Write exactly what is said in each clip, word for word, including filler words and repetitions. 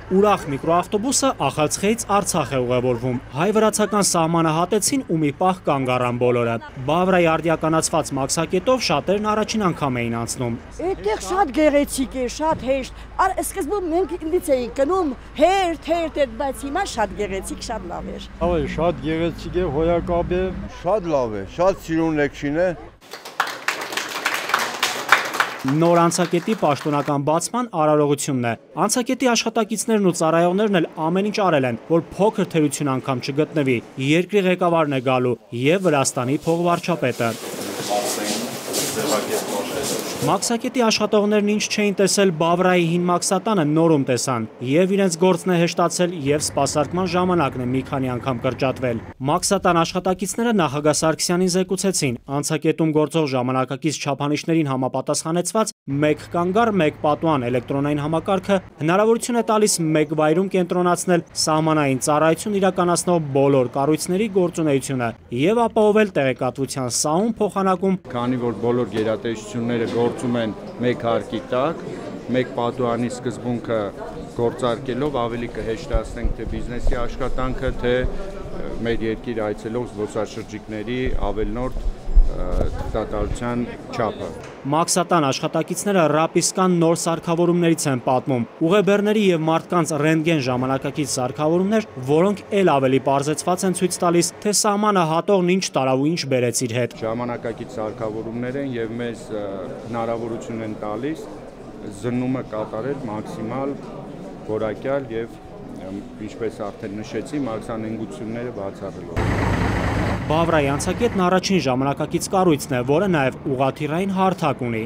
Ուրախ միկրոավտոբուսը Ախալցխեից Արցախ է ուղևորվում։ Հայ-վրացական սահմանը հատեցին ու մի պահ կանգ առան բոլորը։ Բավրայի արդիականացված մաքսակետով շատերն առաջին անգամ էին անցնում։ Այդտեղ շատ գեղեցիկ է, շատ հեշտ։ Սկզբում մենք ինձ էինք գնում հերթ, հերթ, բայց հիմա շատ գեղեցիկ, շատ լավ էր։ Այո, շատ գեղեցիկ է, հոյակապ է, շատ լավ է, շատ սիրուն լեքշին է։ Նոր անցակետի պաշտոնական բացման արարողությունն է։ Անցակետի աշխատակիցներն ու ծառայողներն էլ ամեն ինչ արել են, որ փոքր թերություն անգամ չգտնվի։ Երկրի ղեկավարն է գալու եւ Վրաստանի փողվարչապետը։ Մաքսակետի աշխատողներն ինչ չէին տեսել Բավրայի հին մաքսատանը նորում տեսան, եւ իրենց գործն է հեշտացել եւ սպասարկման ժամանակն է մի քանի անգամ կրճատվել։ Մաքսատան աշխատակիցները նախագահ Սարգսյանին զեկուցեցին, անցակետում գործող ժամանակակից չափանիշներին համապատասխանեցված մեկ կանգառ, մեկ պատուան էլեկտրոնային համակարգը հնարավորություն է տալիս մեկ վայրում կենտրոնացնել սահմանային ծառայություն իրականացնող բոլոր կառույցների գործունեությունը եւ ապահովել տեղեկատվության սահուն փոխանակում, քանի որ բոլոր գերատեսչությունները գործում են մեկ հարկի տակ, մեկ պատուանի սկզբունքը գործարկելով ավելի կհեշտացնենք թե բիզնեսի աշխատանքը, թե մեր երկիր այցելող զբոսաշրջիկների ավելնորդ տտարության չափը։ Մաքսատան աշխատակիցները ռապիսկան նոր սարքավորումներից են պատմում։ Ուղեբեռների եւ մարդկանց ռենտգեն ժամանակակից սարքավորումներ, որոնք ել ավելի պարզեցված են ցույց տալիս, թե սահմանը հատողն ինչ տարավ ու ինչ բերեց իր հետ։ Ժամանակակից սարքավորումներ են եւ մեզ հնարավորություն են տալիս զննումը կատարել մաքսիմալ որակյալ եւ ինչպես արդեն նշեցի, մաքսանենգությունները բացառելով։ Բավրայի անցակետն առաջին ժամանակակից կառույցն է, որը նաև ուղղաթիռային հարթակ ունի։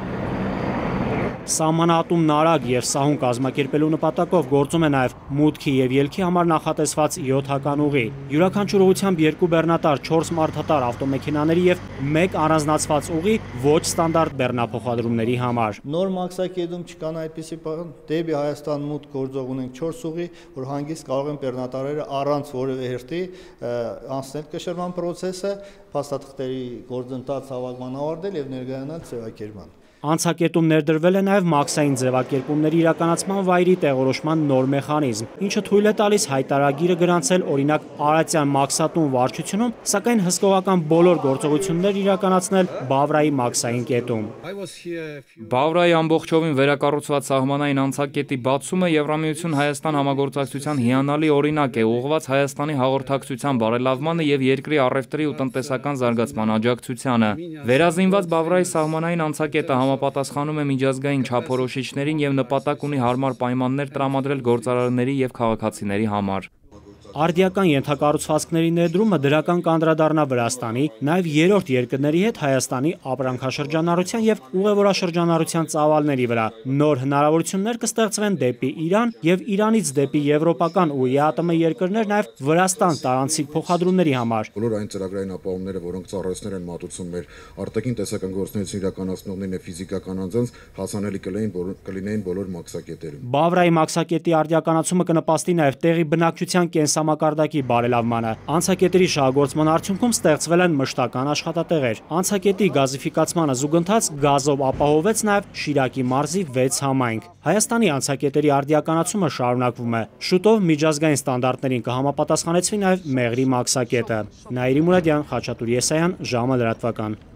Սահմանահատումն արագ եւ սահուն կազմակերպելու նպատակով գործում է նաև մուտքի եւ ելքի համար նախատեսված յոթ հական ուղի։ Յուրաքանչյուր ուղղությամբ երկու բեռնատար, չորս մարդատար ավտոմեքենաների եւ մեկ առանձնացված ուղի ոչ ստանդարտ բեռնափոխադրումների համար։ Նոր մաքսակետում չկան այդպիսի բան, դեպի Հայաստան մուտք գործող ունենք չորս ուղի, որ հանգիստ կարող են բեռնատարերը առանց որևէ հերթի անցնել կշռման process-ը, փաստաթղթերի գործընթաց հավաքման ավարտել եւ ներկայանալ ձևակերպման։ Անցակետում ներդրվել է նաև մաքսային ձևակերպումների իրականացման վայրի տեղորոշման նոր մեխանիզմ, ինչը թույլ է տալիս հայտարարագիրը գրանցել օրինակ Արարատյան մաքսատուն վարչությունում, սակայն հսկողական բոլոր գործողություններ իրականացնել Բավրայի մաքսային կետում։ Բավրայի ամբողջովին վերակառուցված սահմանային անցակետի բացումը Եվրամիություն Հայաստան համագործակցության հիանալի օրինակ է, ուղղված Հայաստանի հաղորդակցության բարելավմանը եւ երկրի առևտրի ու տնտեսական զարգացման աջակցությանը։ Վերազինված Բավրայի սահմանային անցակետը համապատասխանում է միջազգային չափորոշիչներին եւ նպատակ ունի հարմար պայմաններ տրամադրել գործարարների եւ քաղաքացիների համար։ Արդիական ենթակառուցվածքների ներդրումը դրական կանդրադառնա Վրաստանի, նաև երրորդ երկրների հետ Հայաստանի ապրանքաշրջանառության եւ ուղևորաշրջանառության ծավալների վրա։ Նոր հնարավորություններ կստեղծվեն դեպի Իրան եւ Իրանից դեպի եվրոպական ու ԵԱՏՄ երկրներ նաև Վրաստան տարանցիկ փոխադրումների համար։ Բոլոր այն ծրագրային ապահովումները, որոնք ծառայություններ են մատուցում մեր արտաքին տեսական գործունեություն իրականացնողներին եւ ֆիզիկական անձանց, հասանելի կլինեին բոլոր մաքսակետերում։ Բավրայի մաքսակետի արդիականացումը կնպաստի նաև տեղի բնակչության կենսամակարդակի բարելավմանը։ Անցակետերի շահագործման արդյունքում ստեղծվել են մշտական աշխատատեղեր։ Անցակետի գազիֆիկացմանը զուգընթաց գազով ապահովեց նաև Շիրակի մարզի վեց համայնք։ Հայաստանի անցակետերի արդիականացումը շարունակվում է։ Շուտով միջազգային ստանդարտներին կհամապատասխանեցվի նաև Մեղրի մաքսակետը։ Նաիրի Մուրադյան, Խաչատուր Եսայան, ժամը լրատվական։